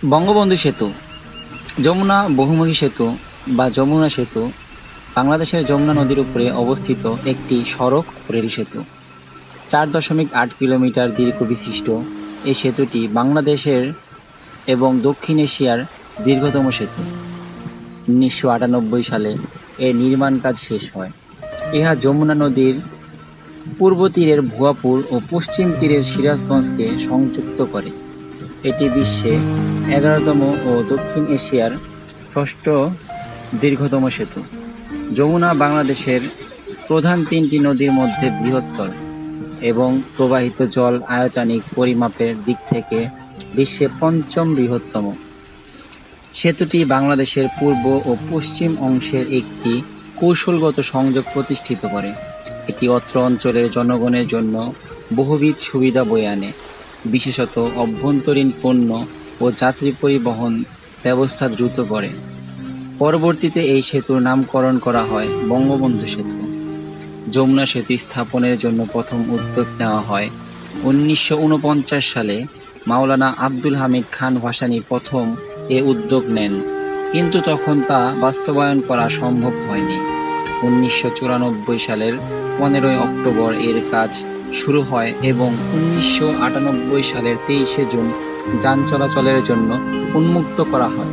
বঙ্গবন্ধু সেতু, যমুনা বহুমুখী সেতু বা যমুনা সেতু বাংলাদেশের যমুনা নদীর উপরে অবস্থিত একটি সড়ক রেল সেতু। 4.8 কিলোমিটার দীর্ঘ বিশিষ্ট এই সেতুটি বাংলাদেশের এবং দক্ষিণ এশিয়ার দীর্ঘতম সেতু। 1998 সালে এর নির্মাণ কাজ শেষ হয়। ইহা যমুনা নদীর পূর্ব তীরের ভুয়াপুর ও পশ্চিম তীরের সিরাজগঞ্জকে সংযুক্ত করে। এটি বিশ্বে 11তম ও দক্ষিণ এশিয়ার ষষ্ঠ দীর্ঘতম সেতু। যমুনা বাংলাদেশের প্রধান 3টি নদীর মধ্যে বৃহত্তর এবং প্রবাহিত জল আয়তনিক পরিমাপের দিক থেকে বিশ্বে 5ম বৃহত্তম। সেতুটি বাংলাদেশের পূর্ব ও পশ্চিম অংশের একটি কৌশলগত সংযোগ প্রতিষ্ঠিত করে। এটি অত্র অঞ্চলের জনগণের জন্য বহুবিধ সুবিধা বয়ে আনে, বিশেষত অভ্যন্তরীণ পণ্য ও যাত্রী পরিবহন ব্যবস্থা দ্রুত করে। পরবর্তীতে এই সেতুর নামকরণ করা হয় বঙ্গবন্ধু সেতু। যমুনা সেতু স্থাপনের জন্য প্রথম উদ্যোগ নেওয়া হয় 1949 সালে। মাওলানা আব্দুল হামিদ খান ভাসানী প্রথম এ উদ্যোগ নেন, কিন্তু তখন তা বাস্তবায়ন করা সম্ভব হয়নি। 1994 সালের 15 অক্টোবর এর কাজ শুরু হয় এবং 1998 সালের 23 জুন যান চলাচলের জন্য উন্মুক্ত করা হয়।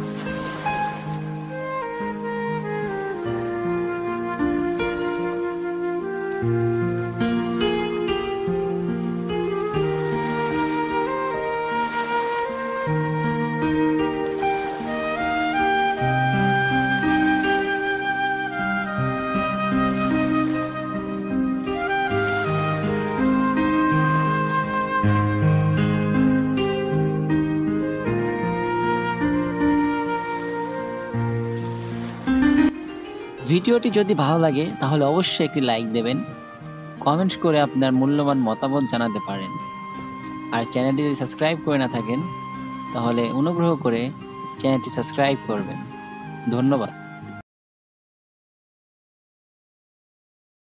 ভিডিওটি যদি ভালো লাগে তাহলে অবশ্যই একটি লাইক দেবেন, কমেন্টস করে আপনার মূল্যবান মতামত জানাতে পারেন। আর চ্যানেলটি যদি সাবস্ক্রাইব করে না থাকেন তাহলে অনুগ্রহ করে চ্যানেলটি সাবস্ক্রাইব করবেন। ধন্যবাদ।